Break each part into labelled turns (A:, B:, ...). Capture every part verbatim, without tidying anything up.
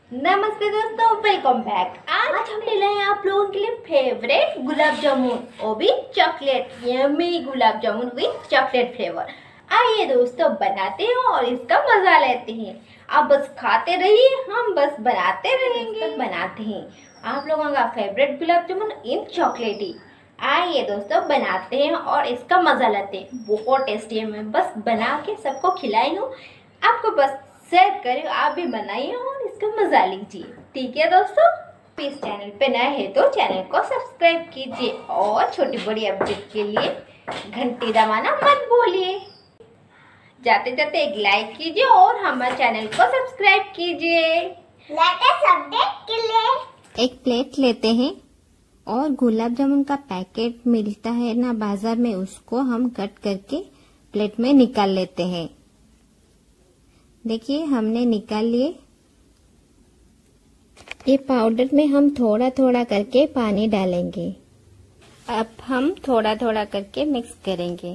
A: नमस्ते दोस्तों, welcome back. आज हम ले रहे हैं आप लोगों के लिए फेवरेट गुलाब जामुन, वो भी chocolate, yummy gulab jamun with chocolate flavour. आइए दोस्तों, बनाते हैं और इसका मजा लेते हैं। आप बस खाते रहिए, हम बस बनाते रहेंगे। बनाते हैं आप लोगों का फेवरेट गुलाब जामुन इन चॉकलेटी। आइए दोस्तों, बनाते हैं और इसका मजा लेते हैं। बहुत टेस्टी है। मैं बस बना के सबको खिलाई हूँ, आपको बस शेयर करें, आप भी बनाइए और इसका मजा लीजिए। ठीक है दोस्तों, इस चैनल पे नए हैं तो चैनल को सब्सक्राइब कीजिए और छोटी बड़ी अपडेट के लिए घंटी दबाना मत भूलिए। जाते जाते एक लाइक कीजिए और हमारे चैनल को सब्सक्राइब कीजिए।
B: लेटेस्ट अपडेट के लिए
C: एक प्लेट लेते हैं और गुलाब जामुन का पैकेट मिलता है ना बाजार में, उसको हम कट करके प्लेट में निकाल लेते हैं। देखिए हमने निकाल लिए। ये पाउडर में हम थोड़ा थोड़ा करके पानी डालेंगे। अब हम थोड़ा थोड़ा करके मिक्स करेंगे।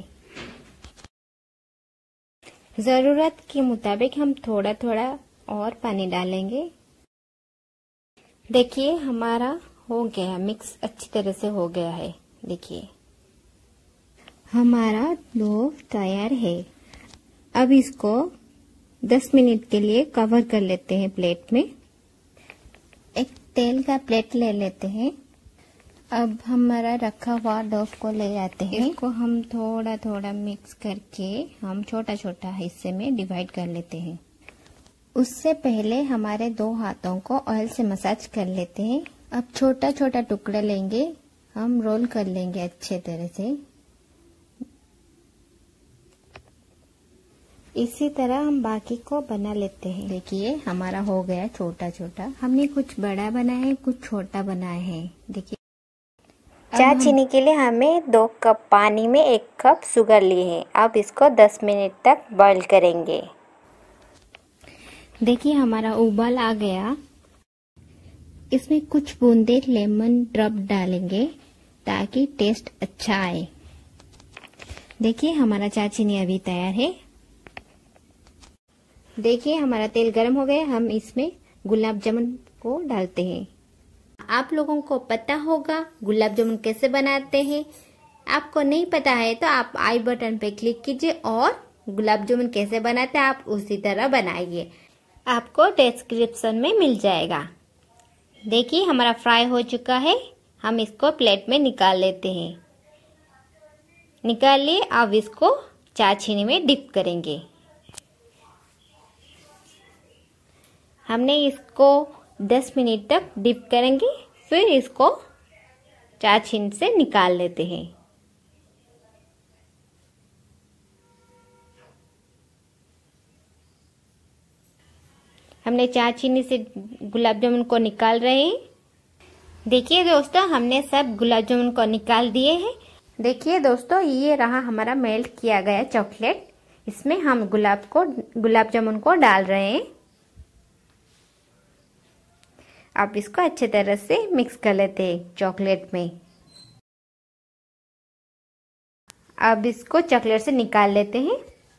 C: जरूरत के मुताबिक हम थोड़ा थोड़ा और पानी डालेंगे। देखिए हमारा हो गया मिक्स, अच्छी तरह से हो गया है। देखिए हमारा डो तैयार है। अब इसको दस मिनट के लिए कवर कर लेते हैं प्लेट में। एक तेल का प्लेट ले लेते हैं। अब हमारा रखा हुआ डो को ले आते हैं। इसको हम थोड़ा थोड़ा मिक्स करके हम छोटा छोटा हिस्से में डिवाइड कर लेते हैं। उससे पहले हमारे दो हाथों को ऑयल से मसाज कर लेते हैं। अब छोटा छोटा टुकड़ा लेंगे, हम रोल कर लेंगे अच्छे तरह से। इसी तरह हम बाकी को बना लेते हैं। देखिए हमारा हो गया छोटा छोटा। हमने कुछ बड़ा बनाया है, कुछ छोटा बनाया है। देखिए चाय चीनी के लिए हमें दो कप पानी में एक कप शुगर लिए हैं। अब इसको दस मिनट तक बॉईल करेंगे। देखिए हमारा उबाल आ गया। इसमें कुछ बूंदे लेमन ड्रॉप डालेंगे ताकि टेस्ट अच्छा आए। देखिए हमारा चाय चीनी अभी तैयार है। देखिए हमारा तेल गर्म हो गया। हम इसमें गुलाब जामुन को डालते हैं। आप लोगों को पता होगा गुलाब जामुन कैसे बनाते हैं। आपको नहीं पता है तो आप आई बटन पे क्लिक कीजिए और गुलाब जामुन कैसे बनाते हैं आप उसी तरह बनाइए, आपको डिस्क्रिप्शन में मिल जाएगा। देखिए हमारा फ्राई हो चुका है। हम इसको प्लेट में निकाल लेते हैं। निकाल लिए। अब इसको चाय चीनी में डिप करेंगे। हमने इसको दस मिनट तक डिप करेंगे, फिर इसको चाय चीनी से निकाल लेते हैं। हमने चाय चीनी से गुलाब जामुन को निकाल रहे हैं। देखिए दोस्तों हमने सब गुलाब जामुन को निकाल दिए हैं। देखिए दोस्तों ये रहा हमारा मेल्ट किया गया चॉकलेट। इसमें हम गुलाब को गुलाब जामुन को डाल रहे हैं। आप इसको अच्छे तरह से मिक्स कर लेते हैं चॉकलेट में। अब इसको चॉकलेट से निकाल लेते हैं।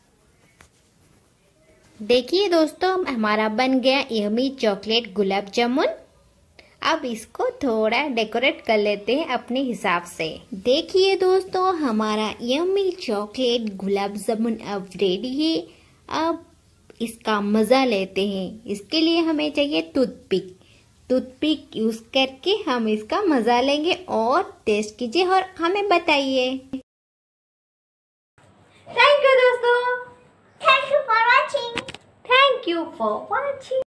C: देखिए दोस्तों हमारा बन गया यम्मी चॉकलेट गुलाब जामुन। अब इसको थोड़ा डेकोरेट कर लेते हैं अपने हिसाब से। देखिए दोस्तों हमारा यम्मी चॉकलेट गुलाब जामुन अब रेडी है। अब इसका मजा लेते हैं। इसके लिए हमें चाहिए टूथपिक। टूथपिक यूज करके हम इसका मजा लेंगे और टेस्ट कीजिए और हमें बताइए।
A: थैंक यू दोस्तों,
B: thank you for watching.
A: Thank you for watching.